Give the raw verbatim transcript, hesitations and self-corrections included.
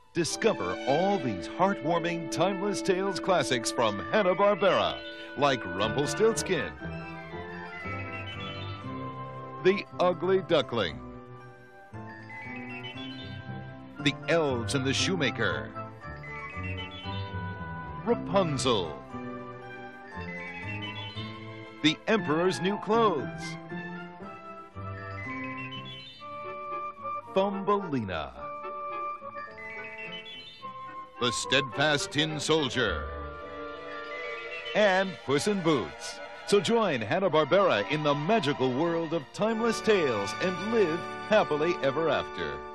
Discover all these heartwarming, timeless tales classics from Hanna-Barbera, like Rumpelstiltskin, The Ugly Duckling, The Elves and the Shoemaker, Rapunzel, The Emperor's New Clothes, Thumbelina, The Steadfast Tin Soldier, and Puss in Boots. So join Hanna-Barbera in the magical world of timeless tales and live happily ever after.